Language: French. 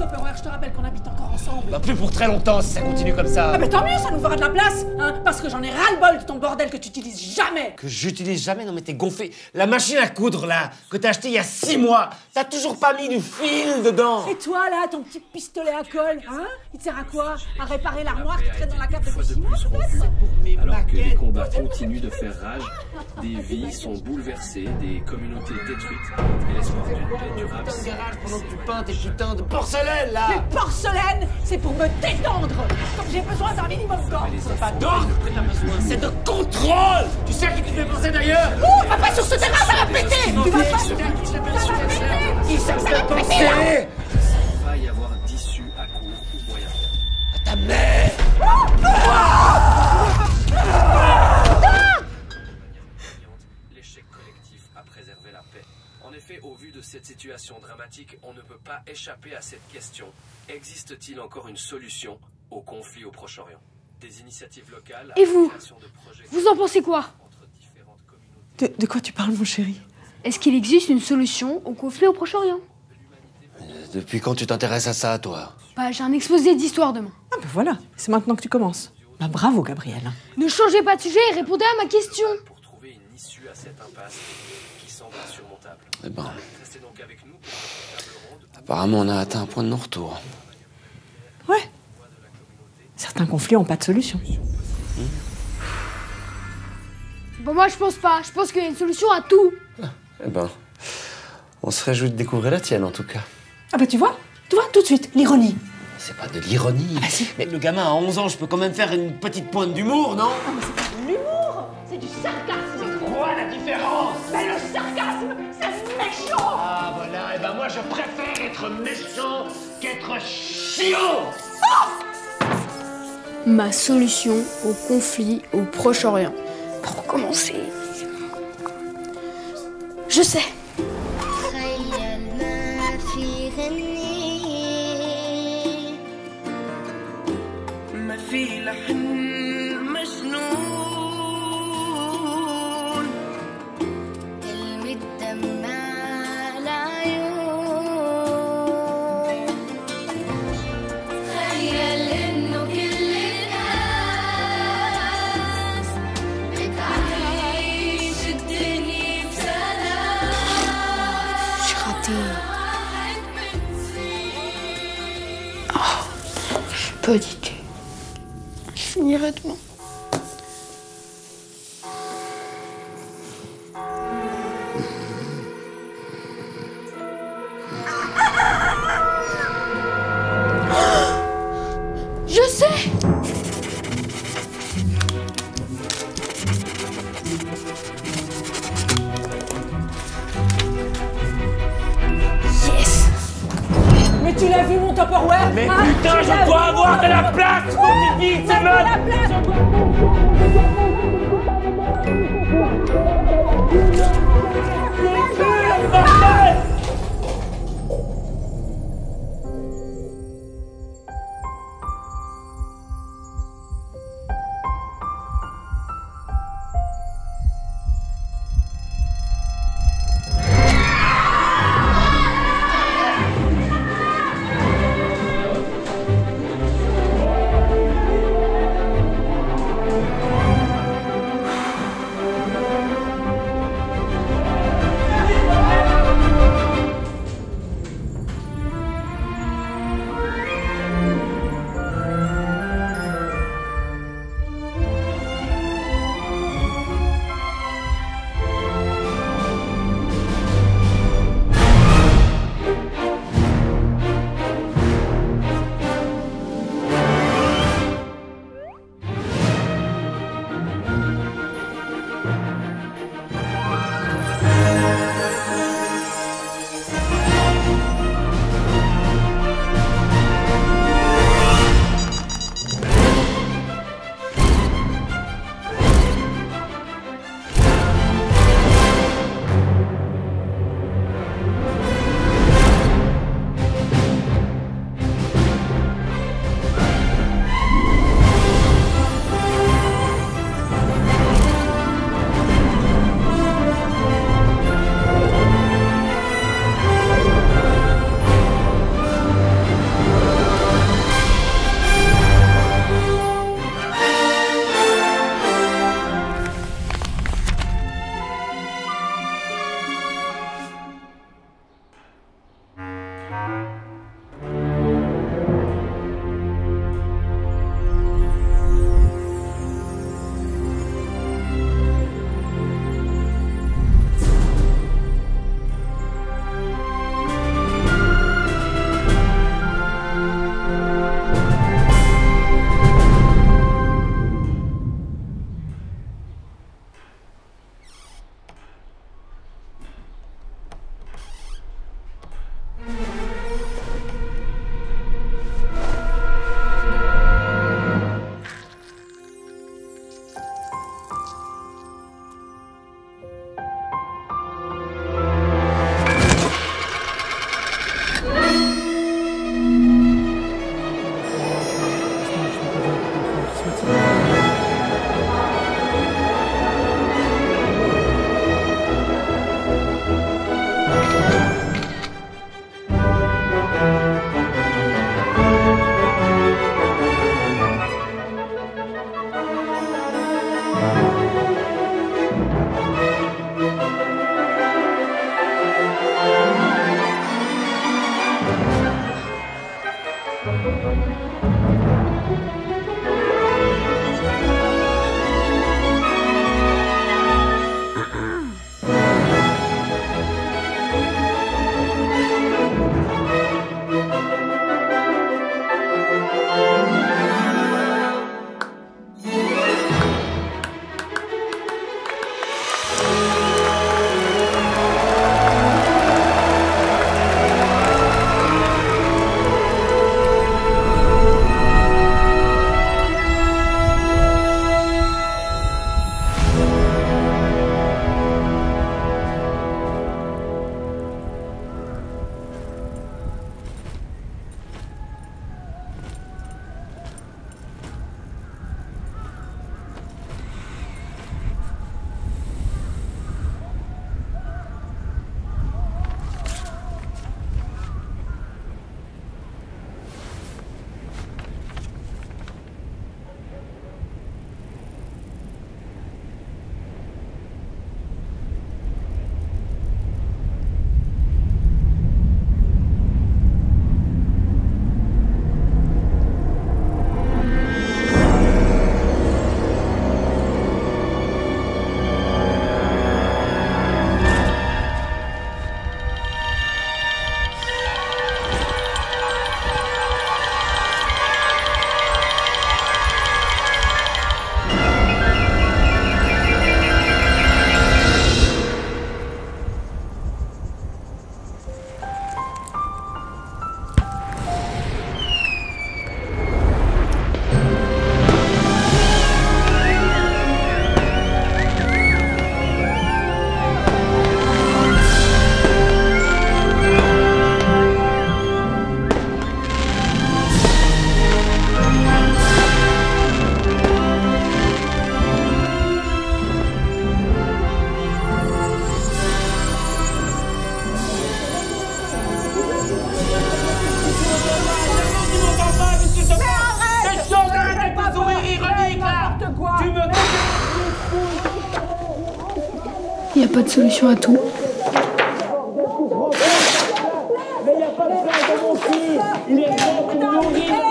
Tupperware, je te rappelle qu'on habite encore ensemble. Bah plus pour très longtemps si ça continue comme ça. Ah mais tant mieux, ça nous fera de la place, hein, parce que j'en ai ras-le-bol de ton bordel que tu utilises jamais. Que j'utilise jamais? Non mais t'es gonflé. La machine à coudre là, que t'as acheté il y a 6 mois, t'as toujours pas mis du fil dedans. Et toi là, ton petit pistolet à colle, hein, il te sert à quoi? À réparer l'armoire qui traîne dans la cave depuis 6 mois peut-être? Alors que les combats continuent de faire rage, des vies sont bouleversées, des communautés détruites, et l'espoir d'une paix durable. Dans le garage pendant que tu peins tes putains de porcelaine là. Les porcelaines, c'est pour me détendre. Comme j'ai besoin d'un minimum d'ordre. C'est pas d'ordre que t'as besoin, c'est de contrôle. Tu sais à qui tu fais penser d'ailleurs? Ouh, va pas sur ce terrain, ça va péter. Tu vas pas, Ça ça va péter. Qui ça me fait penser? Il va y avoir d'issue à court ou moyen terme. Ta mère. L'échec collectif a préservé la paix. En effet, au vu de cette situation dramatique, on ne peut pas échapper à cette question. Existe-t-il encore une solution au conflit au Proche-Orient? Des initiatives locales... Et vous? création de projets Vous en pensez quoi? entre différentes communautés. De quoi tu parles, mon chéri? Est-ce qu'il existe une solution au conflit au Proche-Orient? Depuis quand tu t'intéresses à ça, toi? Bah, j'ai un exposé d'histoire demain. Ah ben voilà, c'est maintenant que tu commences. Bah bravo, Gabriel. Ne changez pas de sujet et répondez à ma question. Pour trouver une issue à cette impasse qui semble insurmontable. Eh ben, Restez donc avec nous pour une table ronde. apparemment on a atteint un point de non-retour. Ouais. Certains conflits n'ont pas de solution. Bon, moi, je pense pas. Je pense qu'il y a une solution à tout. Eh ben, on se réjouit de découvrir la tienne en tout cas. Ah bah tu vois, tout de suite, l'ironie. C'est pas de l'ironie. Ah si. Mais le gamin a 11 ans, je peux quand même faire une petite pointe d'humour, non? L'humour, c'est du sarcasme. Quoi la différence? Mais le sarcasme, c'est méchant. Ah voilà, et ben moi je préfère être méchant qu'être chiant. Ma solution au conflit au Proche-Orient. Pour commencer, je sais. تخيل ما في غني ما في لحن مجنون كلمة دمع العيون تخيل إنه كل الناس بتعيش الدنيا بسلام J'ai raté. Je suis pas d'idée. Je finirai demain. Je sais! Yes! Mais tu l'as vu mon Tupperware? Mais hein? putain, Tu l'as je dois vu, avoir de la moi? place pour tes vies, T'as de la place. Il n'y a pas de solution à tout. Mais il n'y a pas de place dans mon cul. Il est grand, il est nourri.